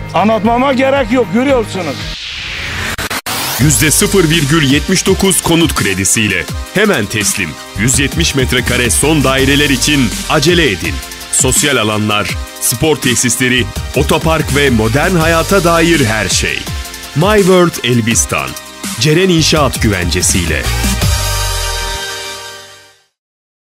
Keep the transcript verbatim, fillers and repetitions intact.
Anlatmama gerek yok, görüyorsunuz. yüzde sıfır virgül yetmiş dokuz konut kredisiyle hemen teslim. yüz yetmiş metrekare son daireler için acele edin. Sosyal alanlar, spor tesisleri, otopark ve modern hayata dair her şey. My World Elbistan, Ceren İnşaat güvencesiyle.